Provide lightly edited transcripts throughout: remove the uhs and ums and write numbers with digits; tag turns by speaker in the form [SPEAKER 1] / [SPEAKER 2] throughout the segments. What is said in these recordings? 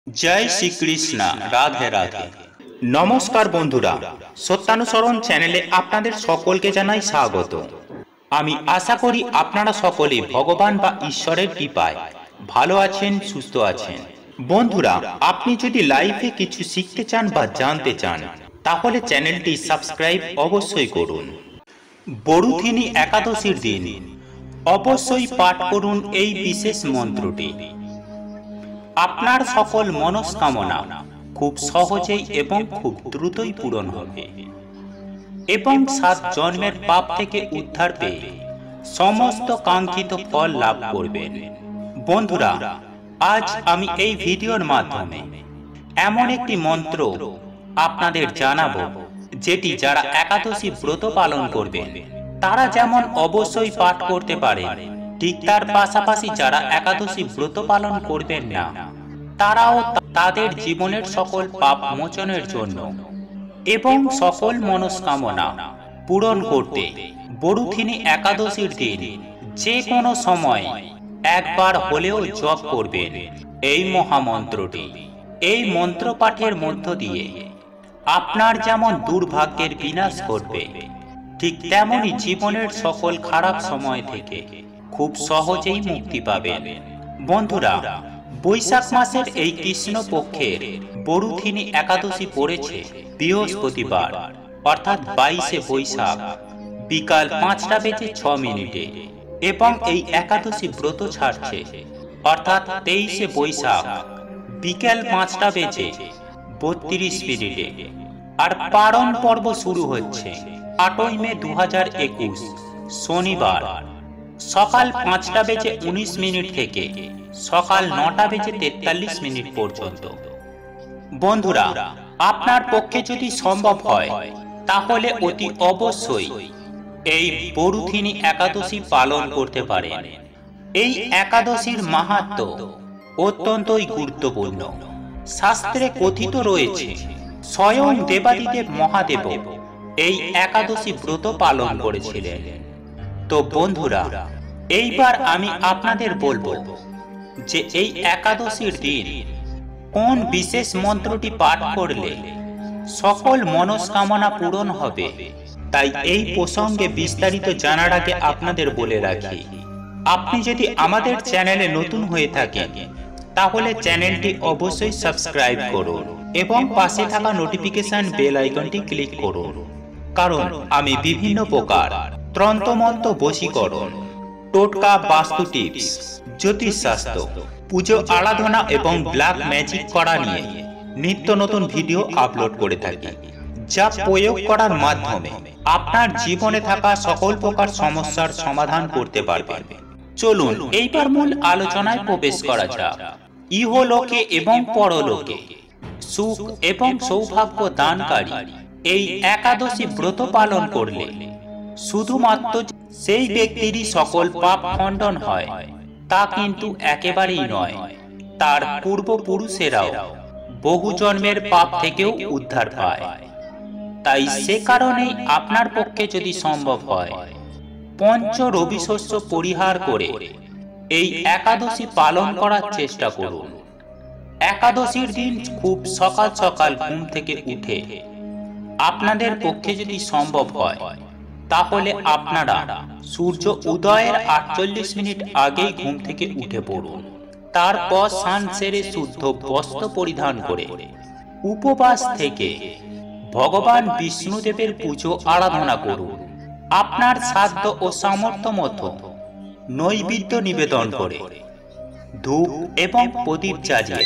[SPEAKER 1] जय श्री कृष्ण राधे राधे। नमस्कार बंधुरा, सत्यानुसरण चैनेले आपनादेर सकलके जानाई स्वागत। आमी आशा करी आपनारा सकले भगवान बा ईश्वरेर कृपाय भालो आछेन, सुस्थ आछेन। बंधुरा, आपनि जोदि लाइफे किछु शिखते चान बा जानते चान ताहले चैनेलटी सबस्क्राइब अवश्यई करुन। बरुथिनी एकादशीर दिन अवश्यई पाठ करुन एई विशेष मन्त्रटी। आपनार सकल मनस्कामना खूब सहजेई एवं खूब द्रुतई पूरण होबे एवं 7 जन्मेर पाप थेके उद्धार पेये समस्त कांक्षित फल लाभ करबेन। बंधुरा, आज आमी एई भिडियोर माध्यमे एमन एकटी मंत्र आपनादेर जानाबो जेटी जारा एकादशी व्रत पालन करबेन तारा जेमन अवश्यई पाठ करते पारेन, ठीक तार पाशापाशि जारा एकादशी व्रत पालन करबेन ना ताराओ तादेर जीवनेर सकल पाप मोचनेर जोन्नो एवं सकल मनस्कामना पूरण करते बरुथिनी एकादशीर दिन जे कोनो समय एकबार हलेओ जप करबेन एई महामंत्रटी। एई मंत्र पाठेर मध्य दिये आपनार जेमन दुर्भाग्येर विनाश घटबे, ठीक तेमोनी जीवनेर सकल खाराप समय थेके खूब सहजेई मुक्ति पाबेन। बंधुरा, बैशाख मासेर एई कृष्ण पक्षेर बरुथिनी एकादशी पड़ेछे बृहस्पतिवार अर्थात 22 बैशाख बिकाल 5टा बेजे 6 मिनिटे एवं एई एकादशी व्रत छाड़छे अर्थात 23 बैशाख बिकाल 5टा बेजे 32 मिनिटे और पारण पर्व शुरू होच्छे 8 मे 2021 शनिवार सकाल 5टा बेजे 19 मिनिट थेके सकाल 9टा बेजे 43 मिनिट पर्यन्त। बंधुरा, आपनार पक्षे यदि सम्भव हय ताहले अति अवश्यई एई बरुथिनी एकादशी पालन करते पारेन। एई एकादशीर माहात्म्य अत्यन्तई गुरुत्वपूर्ण। शास्त्रे कथित रयेछे स्वयं देवादिदेव महादेव एई एकादशी व्रत पालन करेछिलेन। तो बंधुरा, एइबार आमी आपनादेर बोलबो जे এই একাদশীর দিন কোন বিশেষ মন্ত্রটি পাঠ করলে সকল মনস্কামনা পূরণ হবে, তাই এই প্রসঙ্গে বিস্তারিত জানার আগে আপনাদের বলে রাখি, আপনি যদি আমাদের চ্যানেলে নতুন হয়ে থাকেন তাহলে চ্যানেলটি অবশ্যই সাবস্ক্রাইব করুন এবং পাশে থাকা নোটিফিকেশন বেল আইকনটি ক্লিক করুন, কারণ আমি বিভিন্ন প্রকার তন্ত্রমন্ত্র বশীকরণ, টোটকা, বাস্তু টিপস, ज्योतिष शास्त्र, पुजो आराधना एवं ब्लैक मैजिक करा निये नित्य नतून भिडियो आपलोड करे थाकि, जा प्रयोग करार माध्यमे आपनार जीवने थाका सकल प्रकार समस्यार समाधान करते पारबेन। चलुन एइबार मूल आलोचनाय प्रवेश करा जाक। इहलोके एवं परलोके सुख एवं सौभाग्य दानकारी एई एकादशी व्रत पालन करले शुधुमात्र सेई व्यक्तिरই सकल पाप खंडन हय ता किन्तु एकेबारेई नय, तार पूर्वपुरुषेराओ बहु जन्मेर पाप थेकेओ उद्धार पाय। ताई से कारणेई आपनार पक्षे यदि सम्भव हय पंच रविशस्य परिहार करे एई एकादशी पालन करार चेष्टा करुन। एकादशीर दिन खूब सकाल सकाल घुम थेके उठे आपनादेर पक्षे यदि सम्भव हय ताहले आपनारा सूर्य उदयेर 48 मिनिट आगे घुम थेके उठे पड़ुन। तारपर स्नान सेरे शुद्ध वस्त्र परिधान करे उपवास थेके भगवान विष्णुदेवेर पूजो आराधना करुन। आपनार साध्य ओ सामर्थ्य मतो नैवेद्य निवेदन करे धूप एवं प्रदीप जालिये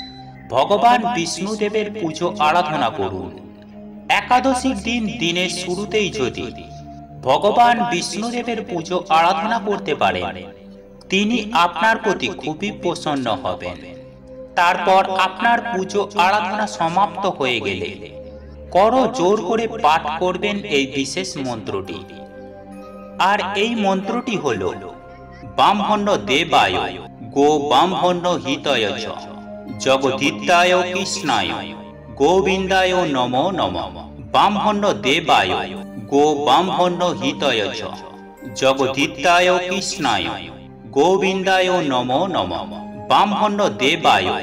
[SPEAKER 1] भगवान विष्णुदेवेर पूजो आराधना करुन। एकादशीर दिन दिनेर शुरूतेई यदि भगवान विष्णुदेवेर पूजो आराधना करते पारेन तिनी आपनार प्रति खूबই प्रसन्न हबेन। तारपर आपनार पूजो आराधना समाप्त हये गेले करो जोर करे पाठ करबेन এই विशेष मंत्रटी। আর এই মন্ত্রটি হলো ব্রাহ্মণ্য দেবায় গো ব্রাহ্মণ্য হিতায় চ জগদ্ধিতায় কৃষ্ণায় গোবিন্দায় নমো নমঃ। ব্রাহ্মণ্য দেবায় गो ब्राह्मण्य हिताय च जगद्धिताय कृष्णाय गोविंदाय नमो नमः। ब्राह्मण्य देवाय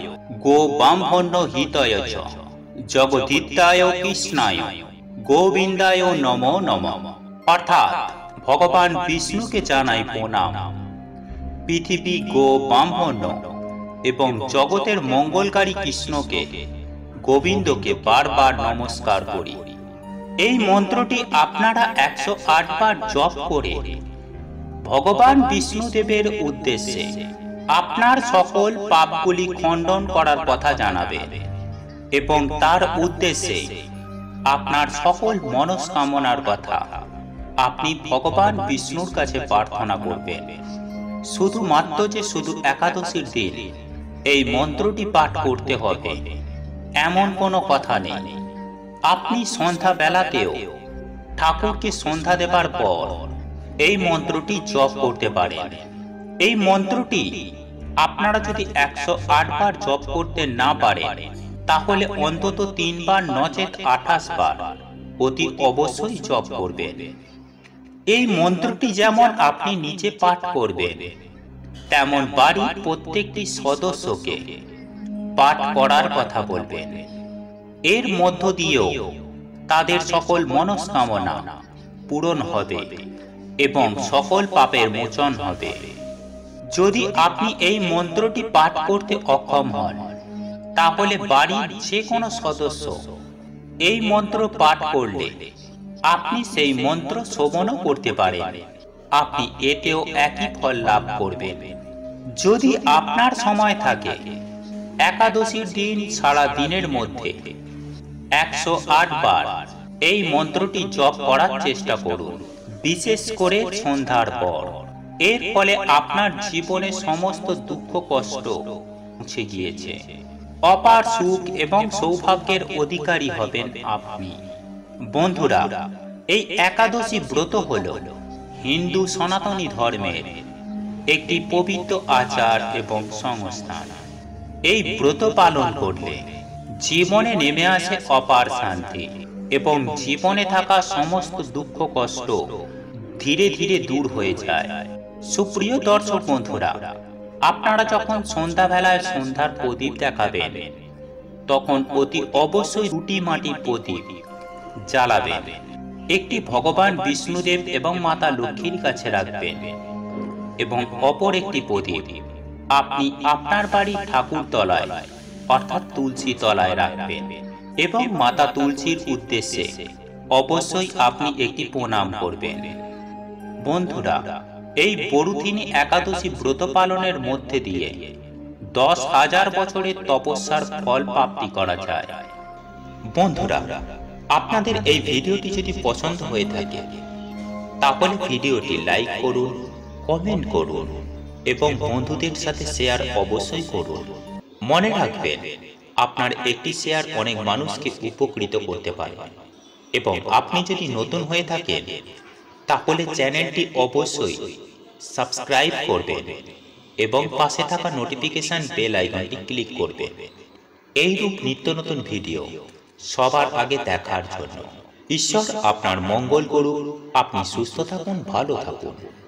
[SPEAKER 1] গো ব্রাহ্মণ্য হিতয় চ জগদ্ধিতায় কৃষ্ণায় গোবিন্দায় নমো নমঃ। অর্থাৎ ভগবান বিষ্ণুকে জানাই প্রণাম, পৃথিবী গো ব্রাহ্মণ্য এবং জগতের মঙ্গলকারী কৃষ্ণকে গোবিন্দকে বারবার নমস্কার করি। এই মন্ত্রটি আপনারা 108 বার জপ করে ভগবান বিষ্ণুদেবের উদ্দেশ্যে আপনার সকল পাপগুলি খণ্ডন করার কথা জানাবেন এবং তার উদ্দেশ্যে আপনার সকল মনস্কামনার কথা আপনি ভগবান বিষ্ণুর কাছে প্রার্থনা করবেন। শুধুমাত্র যে শুধু একাদশীর দিন এই মন্ত্রটি পাঠ করতে হবে এমন কোনো কথা নেই। আপনি সন্ধ্যা বেলাতেও ঠাকুরকে সন্ধ্যা দেবার পর এই মন্ত্রটি জপ করতে পারেন। এই মন্ত্রটি আপনারা যদি 108 বার জপ করতে না পারেন তাহলে অন্তত 3 বার নচেত 28 বার অতি অবশ্যই জপ করবেন। এই মন্ত্রটি যেমন আপনি নিজে পাঠ করবেন তেমন বাড়ির প্রত্যেকটি সদস্যকে পাঠ করার কথা বলবেন। এর মধ্য দিয়েও তাদের সকল মনস্কামনা পূরণ হবে এবং সকল পাপের মোচন হবে। যদি আপনি এই মন্ত্রটি পাঠ করতে অক্ষম হন তাহলে বাড়ির যে কোনো সদস্য এই মন্ত্র পাঠ করলে আপনি সেই মন্ত্র শ্রবণও করতে পারেন, আপনি এতেও একই ফল লাভ করবেন। যদি আপনার সময় থাকে একাদশীর দিন সারা দিনের মধ্যে 108 বার এই মন্ত্রটি জপ করার চেষ্টা করুন, বিশেষ করে সন্ধ্যার পর। এর ফলে আপনার জীবনে সমস্ত দুঃখ কষ্ট মুছে গিয়েছে, অপার সুখ এবং সৌভাগ্যের অধিকারী হবেন আপনি। বন্ধুরা, এই একাদশী ব্রত হল হিন্দু সনাতনী ধর্মের একটি পবিত্র আচার এবং সংস্থান। এই ব্রত পালন করলে জীবনে নেমে আসে অপার শান্তি এবং জীবনে থাকা সমস্ত দুঃখ কষ্ট ধীরে ধীরে দূর হয়ে যায়। সুপ্রিয় দর্শক বন্ধুরা, আপনারা যখন সন্ধ্যাবেলায় সন্ধ্যার প্রদীপ দেখাবেন তখন অতি অবশ্যই 2টি মাটির প্রদীপ জ্বালাবেন। একটি ভগবান বিষ্ণুদেব এবং মাতা লক্ষ্মীর কাছে রাখবেন এবং অপর একটি প্রদীপ আপনি আপনার বাড়ির ঠাকুর তলায় অর্থাৎ তুলসী তলায় রাখবেন এবং মাতা তুলসীর উদ্দেশ্যে অবশ্যই আপনি একটি প্রণাম করবেন। বন্ধুরা, এই বরুথিনী একাদশী ব্রত পালনের মধ্যে দিয়ে 10,000 বছরের তপস্যার ফল প্রাপ্তি করা যায়। বন্ধুরা, আপনাদের এই ভিডিওটি যদি পছন্দ হয়ে থাকে তাহলে ভিডিওটি লাইক করুন, কমেন্ট করুন এবং বন্ধুদের সাথে শেয়ার অবশ্যই করুন। মনে রাখবেন, আপনার একটি শেয়ার অনেক মানুষকে উপকৃত করতে পারে। এবং আপনি যদি নতুন হয়ে থাকেন তাহলে চ্যানেলটি অবশ্যই সাবস্ক্রাইব করবেন এবং পাশে থাকা নোটিফিকেশন বেল আইকনটি ক্লিক করবেন এইরূপ নিত্য নতুন ভিডিও সবার আগে দেখার জন্য। ঈশ্বর আপনার মঙ্গল করুন। আপনি সুস্থ থাকুন, ভালো থাকুন।